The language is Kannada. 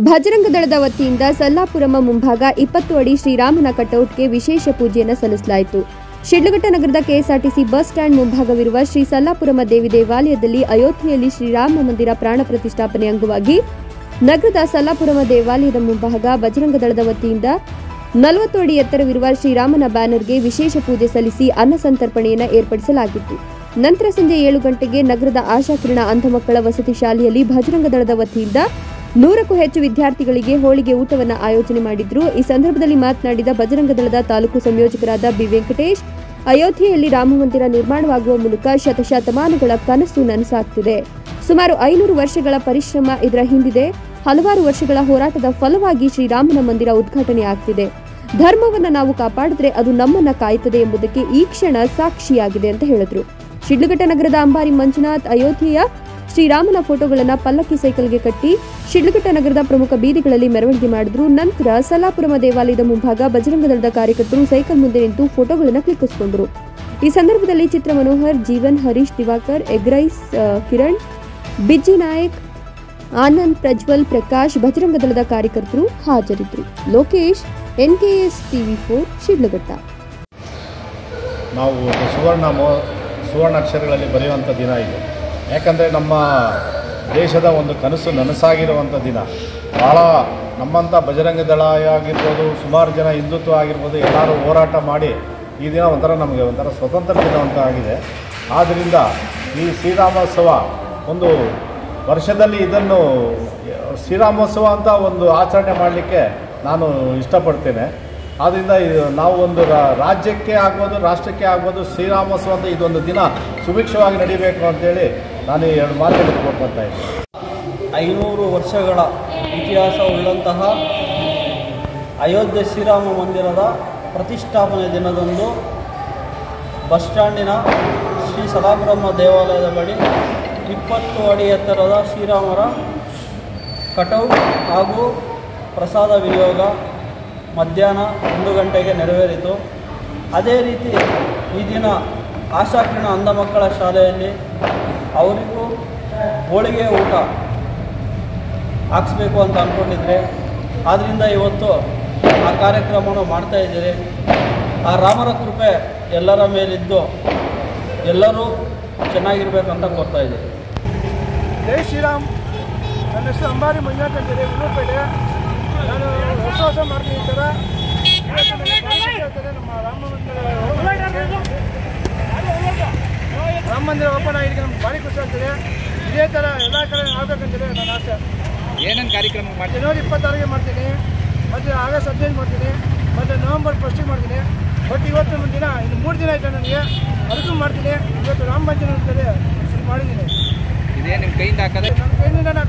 ಭಜರಂಗ ದಳದ ವತಿಯಿಂದ ಸಲ್ಲಾಪುರಮ ಮುಂಭಾಗ 20 ಅಡಿ ಶ್ರೀರಾಮನ ಕಟೌಟ್ಗೆ ವಿಶೇಷ ಪೂಜೆಯನ್ನು ಸಲ್ಲಿಸಲಾಯಿತು. ಶಿಡ್ಲಘಟ್ಟ ನಗರದ ಕೆಎಸ್ಆರ್ಟಿಸಿ ಬಸ್ ಸ್ಟ್ಯಾಂಡ್ ಮುಂಭಾಗವಿರುವ ಶ್ರೀ ಸಲ್ಲಾಪುರಮ ದೇವಿ ದೇವಾಲಯದಲ್ಲಿ ಅಯೋಧ್ಯೆಯಲ್ಲಿ ಶ್ರೀರಾಮ ಮಂದಿರ ಪ್ರಾಣ ಪ್ರತಿಷ್ಠಾಪನೆ ಅಂಗವಾಗಿ ನಗರದ ಸಲ್ಲಾಪುರಮ ದೇವಾಲಯದ ಮುಂಭಾಗ ಬಜರಂಗ ದಳದ ವತಿಯಿಂದ 40 ಅಡಿ ಎತ್ತರವಿರುವ ಶ್ರೀರಾಮನ ಬ್ಯಾನರ್ಗೆ ವಿಶೇಷ ಪೂಜೆ ಸಲ್ಲಿಸಿ ಅನ್ನ ಸಂತರ್ಪಣೆಯನ್ನು ಏರ್ಪಡಿಸಲಾಗಿತ್ತು. ನಂತರ ಸಂಜೆ 7 ಗಂಟೆಗೆ ನಗರದ ಆಶಾಕಿರಣ ಅಂಧ ಮಕ್ಕಳ ವಸತಿ ಶಾಲೆಯಲ್ಲಿ ಬಜರಂಗ ದಳದ ವತಿಯಿಂದ 100ಕ್ಕೂ ಹೆಚ್ಚು ವಿದ್ಯಾರ್ಥಿಗಳಿಗೆ ಹೋಳಿಗೆ ಊಟವನ್ನು ಆಯೋಜನೆ ಮಾಡಿದ್ರು. ಈ ಸಂದರ್ಭದಲ್ಲಿ ಮಾತನಾಡಿದ ಬಜರಂಗ ದಳದ ತಾಲೂಕು ಸಂಯೋಜಕರಾದ ಬಿ ವೆಂಕಟೇಶ್, ಅಯೋಧ್ಯೆಯಲ್ಲಿ ರಾಮ ಮಂದಿರ ನಿರ್ಮಾಣವಾಗುವ ಮೂಲಕ ಶತಶತಮಾನಗಳ ಕನಸು ನನಸಾಗ್ತಿದೆ. ಸುಮಾರು 500 ವರ್ಷಗಳ ಪರಿಶ್ರಮ ಇದರ ಹಿಂದಿದೆ. ಹಲವಾರು ವರ್ಷಗಳ ಹೋರಾಟದ ಫಲವಾಗಿ ಶ್ರೀರಾಮನ ಮಂದಿರ ಉದ್ಘಾಟನೆ ಆಗ್ತಿದೆ. ಧರ್ಮವನ್ನು ನಾವು ಕಾಪಾಡಿದ್ರೆ ಅದು ನಮ್ಮನ್ನ ಕಾಯುತ್ತದೆ ಎಂಬುದಕ್ಕೆ ಈ ಕ್ಷಣ ಸಾಕ್ಷಿಯಾಗಿದೆ ಅಂತ ಹೇಳಿದ್ರು. ಶಿಡ್ಲಘಟ್ಟ ನಗರದ ಅಂಬಾರಿ ಮಂಜುನಾಥ್ ಅಯೋಧ್ಯೆಯ ಶ್ರೀರಾಮನ ಫೋಟೋಗಳನ್ನು ಪಲ್ಲಕ್ಕಿ ಸೈಕಲ್ಗೆ ಕಟ್ಟಿ ಶಿಡ್ಲಘಟ್ಟ ನಗರದ ಪ್ರಮುಖ ಬೀದಿಗಳಲ್ಲಿ ಮೆರವಣಿಗೆ ಮಾಡಿದ್ರು. ನಂತರ ಸಲ್ಲಾಪುರಮ ದೇವಾಲಯದ ಮುಂಭಾಗ ಬಜರಂಗ ದಳದ ಕಾರ್ಯಕರ್ತರು ಸೈಕಲ್ ಮುಂದೆ ನಿಂತು ಫೋಟೋಗಳನ್ನು ಕ್ಲಿಕ್ಕಿಸಿಕೊಂಡರು. ಈ ಸಂದರ್ಭದಲ್ಲಿ ಚಿತ್ರ ಮನೋಹರ್, ಜೀವನ್, ಹರೀಶ್, ದಿವಾಕರ್, ಎಗ್ರೈಸ್, ಕಿರಣ್, ಬಿಜ್ಜಿ ನಾಯಕ್, ಆನಂದ್, ಪ್ರಜ್ವಲ್, ಪ್ರಕಾಶ್, ಬಜರಂಗ ದಳದ ಕಾರ್ಯಕರ್ತರು ಹಾಜರಿದ್ದರು. Lokesh, NKS TV4 Sidlaghatta. ನಾವು ಸುವರ್ಣಾಕ್ಷರಗಳಲ್ಲಿ ಬರೆಯುವಂಥ ದಿನ ಇದು. ಯಾಕಂದರೆ ನಮ್ಮ ದೇಶದ ಒಂದು ಕನಸು ನನಸಾಗಿರುವಂಥ ದಿನ. ಭಾಳ ನಮ್ಮಂಥ ಬಜರಂಗ ದಳ ಆಗಿರ್ಬೋದು, ಸುಮಾರು ಜನ ಹಿಂದುತ್ವ ಆಗಿರ್ಬೋದು, ಎಲ್ಲರೂ ಹೋರಾಟ ಮಾಡಿ ಈ ದಿನ ನಮಗೆ ಒಂಥರ ಸ್ವತಂತ್ರ ದಿನ ಅಂತ ಆಗಿದೆ. ಆದ್ದರಿಂದ ಈ ಶ್ರೀರಾಮೋತ್ಸವ ಒಂದು ವರ್ಷದಲ್ಲಿ ಇದನ್ನು ಶ್ರೀರಾಮೋತ್ಸವ ಅಂತ ಒಂದು ಆಚರಣೆ ಮಾಡಲಿಕ್ಕೆ ನಾನು ಇಷ್ಟಪಡ್ತೇನೆ. ಆದ್ದರಿಂದ ನಾವು ಒಂದು ರಾಜ್ಯಕ್ಕೆ ಆಗ್ಬೋದು, ರಾಷ್ಟ್ರಕ್ಕೆ ಆಗ್ಬೋದು, ಶ್ರೀರಾಮೋತ್ಸವ ಅಂತ ಇದೊಂದು ದಿನ ಸುಭಿಕ್ಷವಾಗಿ ನಡೀಬೇಕು ಅಂತೇಳಿ ನಾನು 2 ಮಾತುಗಳು ಕೊಡ್ತಾ ಇದ್ದೀನಿ. 500 ವರ್ಷಗಳ ಇತಿಹಾಸ ಉಳ್ಳಂತಹ ಅಯೋಧ್ಯೆ ಶ್ರೀರಾಮ ಮಂದಿರದ ಪ್ರತಿಷ್ಠಾಪನೆ ದಿನದಂದು ಬಸ್ ಸ್ಟ್ಯಾಂಡಿನ ಶ್ರೀ ಸಲ್ಲಾಪುರಮ ದೇವಾಲಯದ ಬಳಿ 20 ಅಡಿ ಎತ್ತರದ ಶ್ರೀರಾಮರ ಕಟೌಟ್ ಹಾಗೂ ಪ್ರಸಾದ ವಿನಿಯೋಗ ಮಧ್ಯಾಹ್ನ 1 ಗಂಟೆಗೆ ನೆರವೇರಿತು. ಅದೇ ರೀತಿ ಈ ದಿನ ಆಶಾಕಿರಣ ಅಂಧ ಮಕ್ಕಳ ಶಾಲೆಯಲ್ಲಿ ಅವರಿಗೂ ಹೋಳಿಗೆ ಊಟ ಹಾಕಿಸ್ಬೇಕು ಅಂತ ಅಂದ್ಕೊಂಡಿದ್ರೆ, ಆದ್ದರಿಂದ ಇವತ್ತು ಆ ಕಾರ್ಯಕ್ರಮವನ್ನು ಮಾಡ್ತಾಯಿದ್ದೀರಿ. ಆ ರಾಮರ ಕೃಪೆ ಎಲ್ಲರ ಮೇಲಿದ್ದು ಎಲ್ಲರೂ ಚೆನ್ನಾಗಿರ್ಬೇಕಂತ ಕೋರ್ತಾಯಿದ್ದೀರಿ. ಜೈ ಶ್ರೀರಾಮ್. ನನ್ನ ಹೆಸರು ಅಂಬಾರಿ ಮಂಜುನಾಥ್ ಅಂತೇಳಿ, ಉಳ್ಳೂರುಪೇಟೆ. ನಾನು ಹೊಸ ಮಾಡ್ತೀನಿ ಈ ಥರ. ನಮ್ಮ ರಾಮ ಮಂದಿರ ಓಪನ್ ಆಗಿ ನಮ್ಗೆ ಭಾರಿ ಖುಷಿ ಆಗ್ತದೆ. ಇದೇ ಥರ ಎಲ್ಲ ಕಡೆ ಆಗಬೇಕಂತೇಳಿ ನನ್ನ ಆಸೆ. ಏನೇನು ಕಾರ್ಯಕ್ರಮ ಮಾಡ್ತೀನಿ? ಜನವರಿ 26ಗೆ ಮಾಡ್ತೀನಿ, ಮತ್ತು ಆಗಸ್ಟ್ 15 ಮಾಡ್ತೀನಿ, ಮತ್ತು ನವೆಂಬರ್ 1ಗೆ ಮಾಡ್ತೀನಿ. ಬಟ್ ಇವತ್ತು ಒಂದು ದಿನ, ಇನ್ನು 3 ದಿನ ಆಯಿತು ನನಗೆ, ಅದಕ್ಕೂ ಮಾಡ್ತೀನಿ. ಇವತ್ತು ರಾಮ ಭಜನೆ ಅಂತೇಳಿ ಮಾಡಿದ್ದೀನಿ. ಇದೇ ನಿಮ್ಮ ಕೈಯಿಂದ ಹಾಕೋದು? ನನ್ನ ಕೈಯಿಂದ